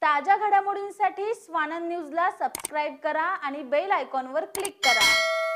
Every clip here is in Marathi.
ताज्या घडामोडींसाठी स्वानंद न्यूजला सबस्क्राइब करा आणि बेल आयकॉनवर क्लिक करा।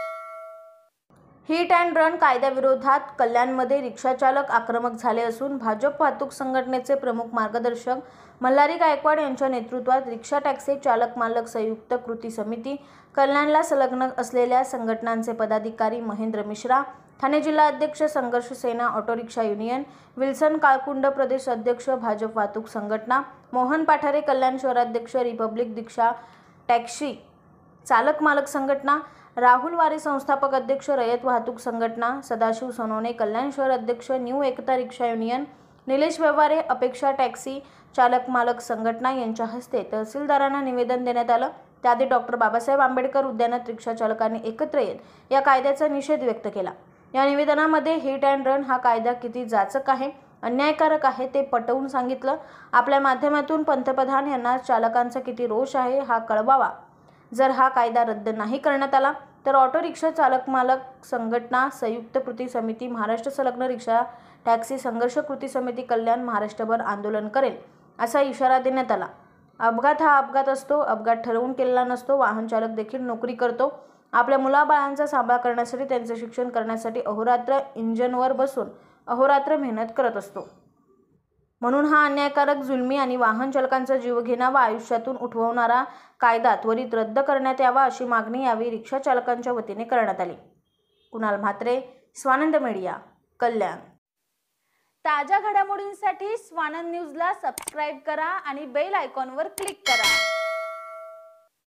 हिट अँड रन कायद्याविरोधात कल्याणमध्ये रिक्षाचालक आक्रमक झाले असून भाजप वाहतूक संघटनेचे प्रमुख मार्गदर्शक मल्हारी गायकवाड यांच्या नेतृत्वात रिक्षा टॅक्सी चालक मालक संयुक्त कृती समिती, कल्याणला संलग्न असलेल्या संघटनांचे पदाधिकारी महेंद्र मिश्रा, ठाणे जिल्हा अध्यक्ष Sangharsh Sena auto rickshaw union, Wilson Kalkund प्रदेश अध्यक्ष भाजप वाहतूक संघटना, मोहन पाठारे कल्याण शहराध्यक्ष रिपब्लिक रिक्षा टॅक्सी चालक मालक संघटना, राहुल वारे संस्थापक अध्यक्ष रयत वाहतूक संघटना, सदाशिव सोनवणे कल्याण शहर अध्यक्ष new Ekta rickshaw union, Nilesh Vyavahare अपेक्षा टॅक्सी चालक मालक संघटना यांच्या हस्ते तहसीलदारांना निवेदन देण्यात आलं। त्याआधी डॉक्टर बाबासाहेब आंबेडकर उद्यानात रिक्षा चालकांनी एकत्र येत या कायद्याचा निषेध व्यक्त केला। या निवेदनामध्ये हिट अँड रन हा कायदा किती जाचक आहे, अन्यायकारक आहे ते पटवून सांगितलं। आपल्या माध्यमातून पंतप्रधान यांना चालकांचा किती रोष आहे हा कळवावा। जर हा कायदा रद्द नाही करण्यात आला तर ऑटो रिक्षा चालक मालक संघटना संयुक्त कृती समिती महाराष्ट्र संलग्न रिक्षा टॅक्सी संघर्ष कृती समिती कल्याण महाराष्ट्रभर आंदोलन करेल असा इशारा देण्यात आला। अपघात हा अपघात असतो, अपघात ठरवून केलेला नसतो। वाहन चालक देखील नोकरी करतो, आपल्या मुलाबाळांचा सांभाळ करण्यासाठी, त्यांचे शिक्षण करण्यासाठी अहोरात्र इंजिनवर बसून अहोरात्र मेहनत करत असतो। म्हणून हा अन्यायकारक, जुलमी आणि वाहन चालकांचा जीवघेणा व आयुष्यातून उठवणारा कायदा त्वरित रद्द करण्यात यावा अशी मागणी यावेळी रिक्षा चालकांच्या वतीने करण्यात आली। कुणाल म्हात्रे, स्वानंद मीडिया, कल्याण। ताज्या घडामोडींसाठी स्वानंद न्यूजला सबस्क्राइब करा आणि बेल आयकॉनवर क्लिक करा।